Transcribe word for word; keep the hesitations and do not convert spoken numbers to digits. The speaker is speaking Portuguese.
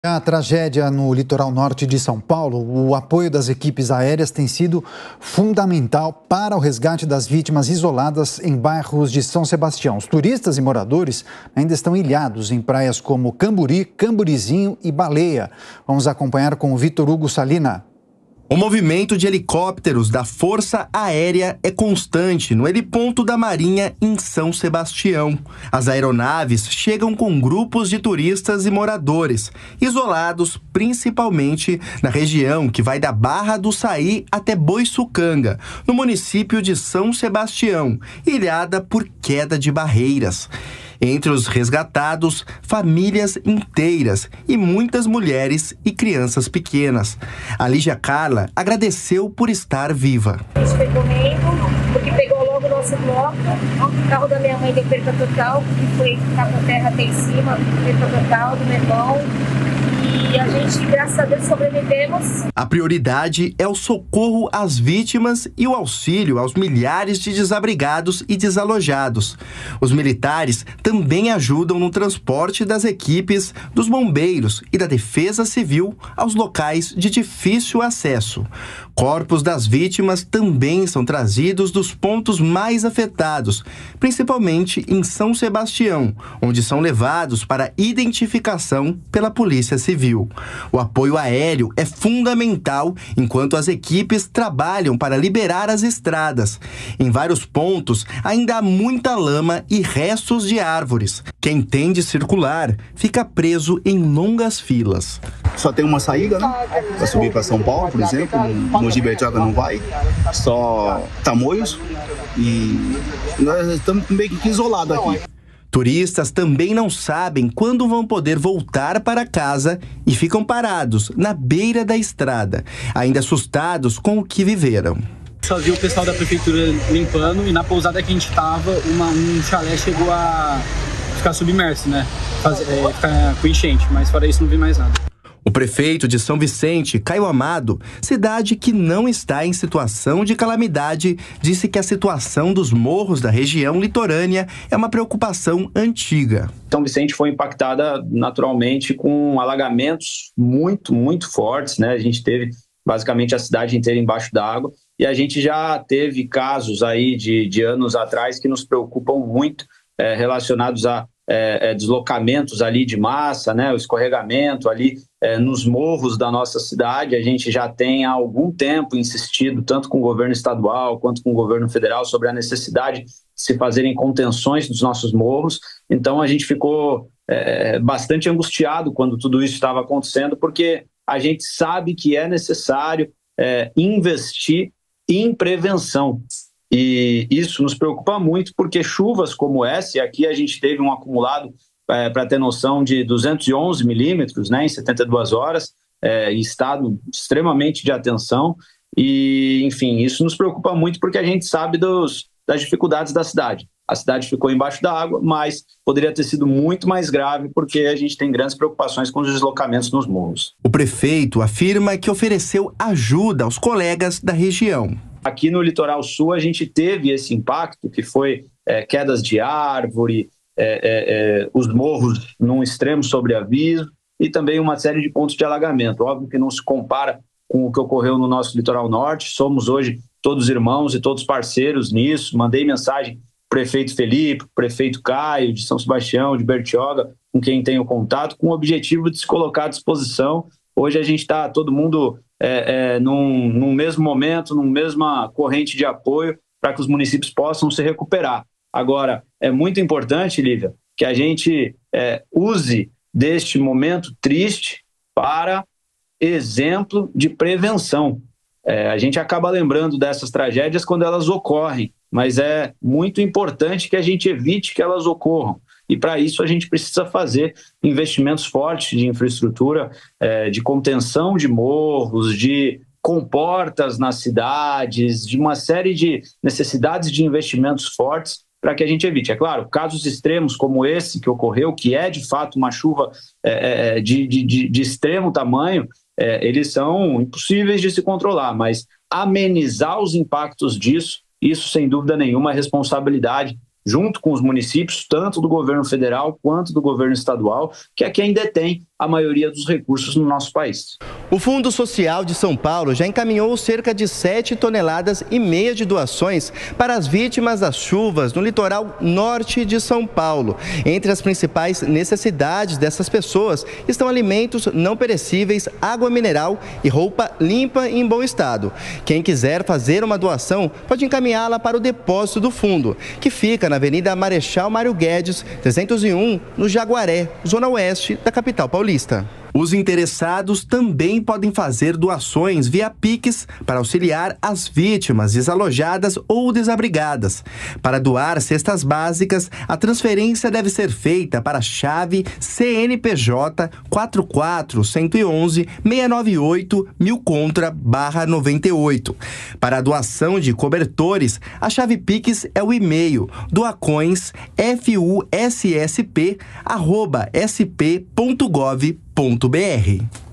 A tragédia no litoral norte de São Paulo, o apoio das equipes aéreas tem sido fundamental para o resgate das vítimas isoladas em bairros de São Sebastião. Os turistas e moradores ainda estão ilhados em praias como Camburi, Camburizinho e Baleia. Vamos acompanhar com o Vitor Hugo Salina. O movimento de helicópteros da Força Aérea é constante no heliponto da Marinha em São Sebastião. As aeronaves chegam com grupos de turistas e moradores, isolados principalmente na região que vai da Barra do Saí até Boiçucanga, no município de São Sebastião, ilhada por queda de barreiras. Entre os resgatados, famílias inteiras e muitas mulheres e crianças pequenas. A Lígia Carla agradeceu por estar viva. A gente foi correndo, porque pegou logo o nosso bloco. O carro da minha mãe deu perda total, porque foi ficar com terra até em cima, perda total do meu irmão. E a gente, graças a Deus, sobrevivemos. A prioridade é o socorro às vítimas e o auxílio aos milhares de desabrigados e desalojados. Os militares também ajudam no transporte das equipes dos bombeiros e da Defesa Civil aos locais de difícil acesso. Corpos das vítimas também são trazidos dos pontos mais afetados, principalmente em São Sebastião, onde são levados para identificação pela Polícia Civil. O apoio aéreo é fundamental enquanto as equipes trabalham para liberar as estradas. Em vários pontos, ainda há muita lama e restos de árvores. Quem tem de circular fica preso em longas filas. Só tem uma saída, né? Para subir para São Paulo, por exemplo. Mogi Bertioga não vai, só Tamoios. E nós estamos meio que isolados aqui. Turistas também não sabem quando vão poder voltar para casa e ficam parados na beira da estrada, ainda assustados com o que viveram. Só vi o pessoal da prefeitura limpando e na pousada que a gente estava, um chalé chegou a ficar submerso, né? Fazer, é, ficar com enchente, mas fora isso não vi mais nada. O prefeito de São Vicente, Caio Amado, cidade que não está em situação de calamidade, disse que a situação dos morros da região litorânea é uma preocupação antiga. São Vicente foi impactada naturalmente com alagamentos muito, muito fortes, né? A gente teve basicamente a cidade inteira embaixo d'água e a gente já teve casos aí de, de anos atrás que nos preocupam muito, é, relacionados a É, é, deslocamentos ali de massa, né, o escorregamento ali é, nos morros da nossa cidade. A gente já tem há algum tempo insistido, tanto com o governo estadual quanto com o governo federal, sobre a necessidade de se fazerem contenções dos nossos morros. Então a gente ficou é, bastante angustiado quando tudo isso estava acontecendo, porque a gente sabe que é necessário é, investir em prevenção. E isso nos preocupa muito, porque chuvas como essa, e aqui a gente teve um acumulado, é, para ter noção, de duzentos e onze milímetros, né, em setenta e duas horas, é, em estado extremamente de atenção. E, enfim, isso nos preocupa muito porque a gente sabe dos, das dificuldades da cidade. A cidade ficou embaixo da água, mas poderia ter sido muito mais grave porque a gente tem grandes preocupações com os deslocamentos nos morros. O prefeito afirma que ofereceu ajuda aos colegas da região. Aqui no Litoral Sul a gente teve esse impacto, que foi é, quedas de árvore, é, é, é, os morros num extremo sobreaviso e também uma série de pontos de alagamento. Óbvio que não se compara com o que ocorreu no nosso Litoral Norte, somos hoje todos irmãos e todos parceiros nisso. Mandei mensagem para o prefeito Felipe, para o prefeito Caio, de São Sebastião, de Bertioga, com quem tenho contato, com o objetivo de se colocar à disposição. Hoje a gente está todo mundo é, é, num, num mesmo momento, numa mesma corrente de apoio para que os municípios possam se recuperar. Agora, é muito importante, Lívia, que a gente é, use deste momento triste para exemplo de prevenção. É, a gente acaba lembrando dessas tragédias quando elas ocorrem, mas é muito importante que a gente evite que elas ocorram. E para isso a gente precisa fazer investimentos fortes de infraestrutura, é, de contenção de morros, de comportas nas cidades, de uma série de necessidades de investimentos fortes para que a gente evite. É claro, casos extremos como esse que ocorreu, que é de fato uma chuva é, de, de, de extremo tamanho, é, eles são impossíveis de se controlar, mas amenizar os impactos disso, isso sem dúvida nenhuma é responsabilidade junto com os municípios, tanto do governo federal quanto do governo estadual, que é quem detém a maioria dos recursos no nosso país. O Fundo Social de São Paulo já encaminhou cerca de sete toneladas e meia de doações para as vítimas das chuvas no litoral norte de São Paulo. Entre as principais necessidades dessas pessoas estão alimentos não perecíveis, água mineral e roupa limpa e em bom estado. Quem quiser fazer uma doação pode encaminhá-la para o depósito do fundo, que fica na Avenida Marechal Mário Guedes, trezentos e um, no Jaguaré, zona oeste da capital paulista. Os interessados também podem fazer doações via Pix para auxiliar as vítimas desalojadas ou desabrigadas. Para doar cestas básicas, a transferência deve ser feita para a chave C N P J quatro quatro um um um, seis nove oito, mil contra, barra noventa e oito. Para a doação de cobertores, a chave Pix é o e-mail doacoins, F U S S P, arroba S P ponto gov ponto br.